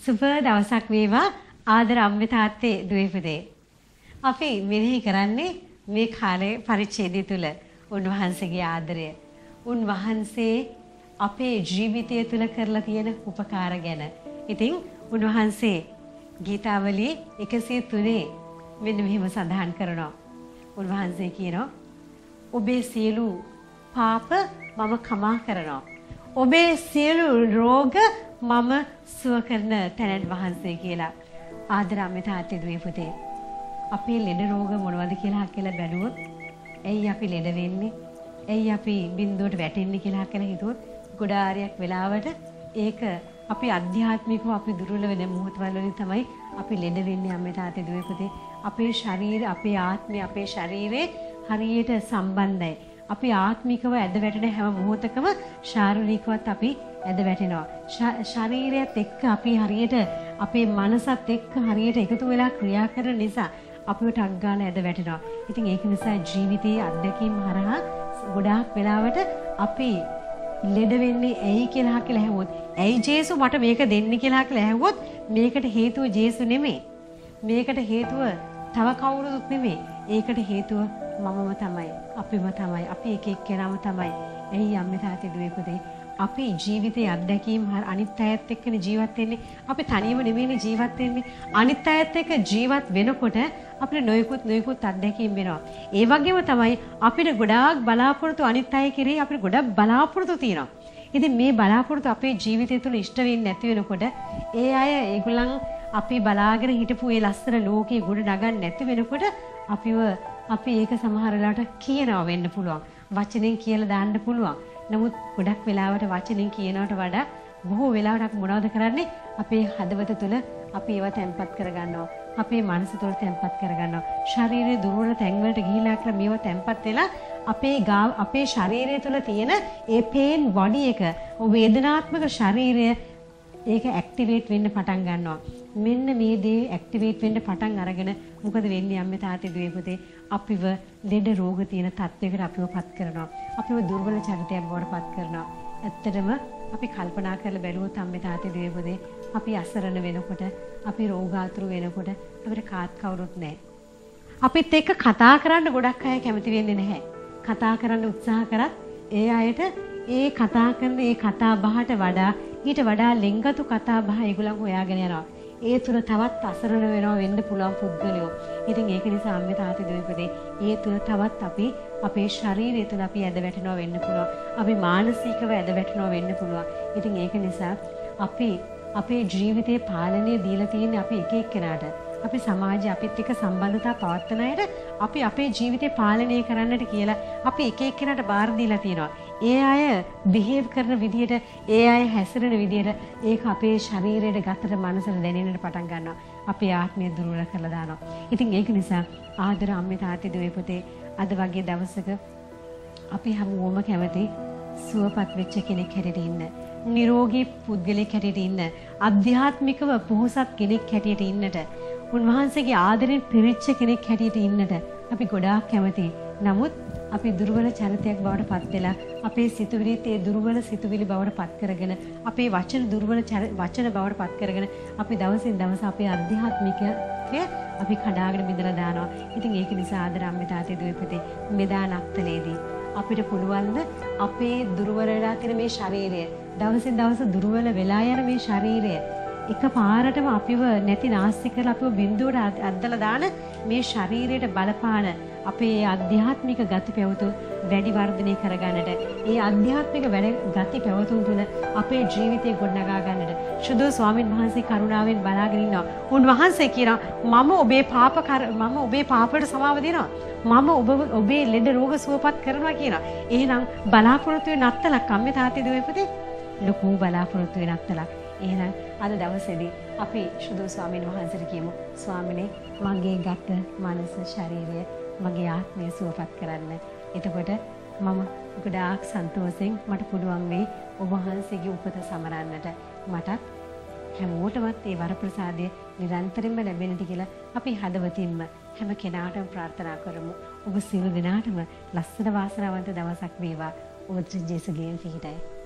සුබ දවසක් වේවා ආදර අම්මේ තාත්තේ දුවේ පුතේ. අපි මෙනෙහි කරන්නේ මේ කාලේ පරිච්ඡේදය තුල උන්වහන්සේගේ ආදරය. උන්වහන්සේ අපේ ජීවිතය තුල කරලා තියෙන උපකාර ගැන. ඉතින් උන්වහන්සේ ගීතාවලියේ 103 මෙන්න මෙහෙම සඳහන් කරනවා. උන්වහන්සේ කියනවා ඔබේ සියලු පාප මම කමා කරනවා. ඔබේ සියලු රෝග මම සුව කරන තැනැන් වහන්සේ කියලා. ආදර අම්මේ තාත්තේ දුවේ පුතේ. අපේ ලෙඩ රෝග මොනවද කියලා බැලුවොත් ඇයි අපි ලෙඩ වෙන්නේ? ඇයි අපි බින්දුවට වැටෙන්නේ කියලා හිතුවොත් ගොඩාරියක් වෙලාවට ඒක අපි අධ්‍යාත්මිකව අපි දුර්වල වෙන මොහොතවල වලින් තමයි අපි ලෙඩ වෙන්නේ අම්මේ තාත්තේ දුවේ පුතේ. අපේ ශරීරය, අපේ ආත්මය, අපේ ශරීරේ හරියට සම්බන්ධයි. අපි ආත්මිකව ඇද වැටෙන හැම මොහොතකම ශාරීරිකවත් අපි ඇද වැටෙනවා. ශරීරයත් එක්ක අපි හරියට අපේ මනසත් එක්ක හරියට එකතු වෙලා ක්‍රියා කරන නිසා අපිව ටක් ගාලා ඇද වැටෙනවා. ඉතින් ඒක නිසා ජීවිතයේ අත්දැකීම් හරහා ගොඩාක් වෙලාවට අපි ලෙඩ වෙන්නේ ඇයි කියලා ඇහුවොත්, ඇයි ජේසු මට මේක දෙන්නේ කියලා ඇහුවොත් මේකට හේතුව ජේසු නෙමෙයි. මේකට හේතුව තව කවුරුත් නෙමෙයි. ඒකට හේතුව මමම තමයි, අපිම තමයි, අපි එක එක්කෙනාම තමයි. ඇයි අම්මේ තාත්තේ දුවේ පුතේ? අපි ජීවිතයේ අත්දැකීම් අනිත් අයත් එක්කනේ ජීවත් වෙන්නේ. අපි තනියම නෙමෙයිනේ ජීවත් වෙන්නේ. අනිත් අයත් එක්ක ජීවත් වෙනකොට අපිට නොයෙකුත් අත්දැකීම් වෙනවා. ඒ වගේම තමයි අපිට ගොඩාක් බලාපොරොත්තු අනිත් අය කෙරෙහි අපිට ගොඩක් බලාපොරොත්තු තියෙනවා. ඉතින් මේ බලාපොරොත්තු අපේ ජීවිතය තුළ ඉෂ්ට වෙන්නේ නැති වෙනකොට ඒ අය ඒගොල්ලන් අපි බලාගෙන හිටපු ඒ ලස්සන ලෝකේ ගොඩ නගන්න නැති වෙනකොට අපි ඒක සමහර වෙලාවට කියනවා වෙන්න පුළුවන්. වචනෙන් කියලා දාන්න පුළුවන්. නමුත් ගොඩක් වෙලාවට වචනෙන් කියනවට වඩා බොහෝ වෙලාවට අපි මොනවද කරන්නේ? අපේ හදවත තුළ අපි ඒවා තැම්පත් කරගන්නවා. අපේ මනස තුළ තැම්පත් කරගන්නවා. ශරීරයේ දුර්වල තැන් වලට ගිහිලා කරලා මේවා තැම්පත් වෙලා අපේ ශරීරය තුළ තියෙන ඒ පේන් බොඩි එක, වේදනාත්මක ශරීරය ඒක ඇක්ටිවේට් වෙන්න පටන් ගන්නවා. මෙන්න මේ දේ ඇක්ටිවේට් වෙන්න පටන් අරගෙන මොකද වෙන්නේ අම්මේ තාත්තේ දුවේ පුතේ? අපිව ලෙඩ රෝග තියෙන තත්වයකට අපිව පත් කරනවා. අපිව දුර්වල චරිතයක් බවට පත් කරනවා. ඇත්තටම අපි කල්පනා කරලා බැලුවොත් අම්මේ තාත්තේ දුවේ පුතේ, අපි අසරණ වෙනකොට, අපි රෝගාතුර වෙනකොට අපිට කාත් කවුරුත් නැහැ. අපිත් එක්ක කතා කරන්න ගොඩක් අය කැමති වෙන්නේ නැහැ. කතා කරන්න උත්සාහ කරත් ඒ අයට ඒ කතා කරන ඒ කතා බහට වඩා ඊට වඩා ලෙන්ගතු කතා බහ ඒගොල්ලන් හොයාගෙන යනවා. ඒ තුල තවත් අසරණ වෙන්න පුළුවන් පුද්ගලයෝ. ඉතින් ඒක නිසා අම්මේ තාත්තේ දුවේ පුතේ, ඒ තුල තවත් අපි අපේ ශරීරය තුල අපි ඇද වැටෙනවා වෙන්න පුළුවන්. අපි මානසිකව ඇද වැටෙනවා වෙන්න පුළුවන්. ඉතින් ඒක නිසා අපි අපේ ජීවිතේ පාලනය දීලා තියෙන්නේ අපි එක එක්කෙනාට. අපි සමාජයේ අපිත් එක්ක සම්බන්ධතා පවත්වන අයට අපි අපේ ජීවිතේ පාලනය කරන්නට කියලා අපි එක එක්කෙනාට බාර දීලා තියෙනවා. ඒ අය බිහේව් කරන විදියට, ඒ අය හැසිරෙන විදියට ඒක අපේ ශරීරයට ගතට මනසට දැනෙන්නට පටන් ගන්නවා. අපේ ආත්මය දුර්වල කරලා දානවා. ඉතින් ඒක නිසා ආදර අම්මේ තාත්තේ දුවේ පුතේ, අද වගේ දවසක අපි හැමෝම කැමති සුවපත් වෙච්ච කෙනෙක් හැටියට ඉන්න. නිරෝගී පුද්ගලෙක් හැටියට ඉන්න. අධ්‍යාත්මිකව පොහොසත් කෙනෙක් හැටියට ඉන්නට. උන්වහන්සේගේ ආදරෙන් පිරිච්ච කෙනෙක් හැටියට ඉන්නට අපි ගොඩාක් කැමතියි. නමුත් අපි දුර්වල චරිතයක් බවට පත් වෙලා අපේ සිතුවිලිත් ඒ දුර්වල සිතුවිලි බවට පත් කරගෙන, අපේ වචන දුර්වල වචන බවට පත් කරගෙන අපි දවසින් දවස අපේ අධ්‍යාත්මිකය අපි කඩාගෙන බිඳලා දානවා. ඉතින් ඒක නිසා ආදර අම්මේ තාත්තේ දුවේ පුතේ, මෙදා නත්තලේදී අපිට පුළුවන් අපේ දුර්වල වෙලා තියෙන මේ ශරීරය, දවසින් දවස දුර්වල වෙලා යන මේ ශරීරය එක පාරටම අපිව නැති නාස්ති කරලා අපිව බිඳුවට අද්දලා දාන මේ ශරීරයට බලපාන අපේ ආධ්‍යාත්මික ගති පැවතුම් වැඩි වර්ධනය කරගන්නට, ඒ ආධ්‍යාත්මික ගති පැවතුම් තුළ අපේ ජීවිතය ගොඩනගා ගන්නට සුදු ස්වාමීන් වහන්සේ කරුණාවෙන් බලාගෙන ඉන්නවා. උන්වහන්සේ කියනවා මම ඔබේ පාපවලට සමාව දෙනවා. මම ඔබේ ලෙඩ රෝග සුවපත් කරනවා කියනවා. එහෙනම් බලාපොරොත්තු වෙන නත්තලක් අම්මේ තාත්තේ දුවේ පුතේ, ලොකු බලාපොරොත්තු වෙන නත්තලක්. එහෙනම් අද දවසේදී අපි සුදු ස්වාමීන් වහන්සේට කියමු, ස්වාමිනේ මගේ ගත, මනස, ශරීරය, මගේ ආත්මය සුවපත් කරන්න. එතකොට මම ගොඩාක් සන්තෝෂෙන් මට පුළුවන් වෙයි ඔබ වහන්සේගේ උපත සමරන්නට. මටත් හැමෝටමත් ඒ වරප්‍රසාදය නිරන්තරයෙන්ම ලැබෙන්නට කියලා අපි හදවතින්ම හැම කෙනාටම ප්‍රාර්ථනා කරමු. ඔබ සියලු දෙනාටම ලස්සන වාසනාවන්ත දවසක් වේවා. ඔබ ජේසුස්ගේ පිහිටයි.